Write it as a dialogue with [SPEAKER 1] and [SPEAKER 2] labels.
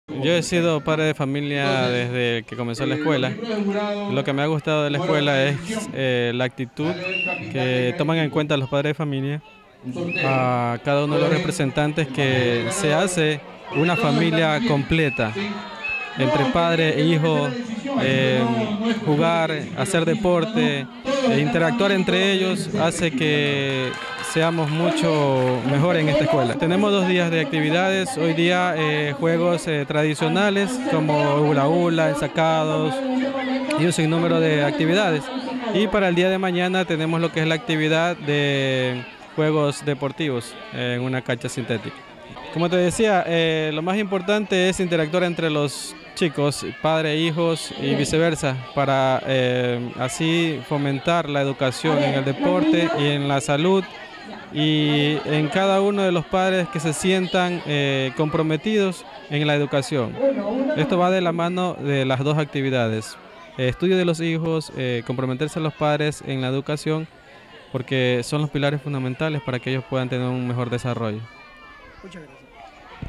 [SPEAKER 1] Yo he sido padre de familia desde que comenzó la escuela. Lo que me ha gustado de la escuela es la actitud que toman en cuenta los padres de familia a cada uno de los representantes, que se hace una familia completa entre padre e hijo, jugar, hacer deporte, interactuar entre ellos hace que seamos mucho mejor en esta escuela. Tenemos 2 días de actividades, hoy día juegos tradicionales como hula hula, ensacados y un sinnúmero de actividades. Y para el día de mañana tenemos lo que es la actividad de juegos deportivos en una cancha sintética. Como te decía, lo más importante es interactuar entre los chicos, padres e hijos y viceversa, para así fomentar la educación en el deporte y en la salud, y en cada uno de los padres que se sientan comprometidos en la educación. Esto va de la mano de las dos actividades: estudio de los hijos, comprometerse a los padres en la educación, porque son los pilares fundamentales para que ellos puedan tener un mejor desarrollo.
[SPEAKER 2] Muchas gracias.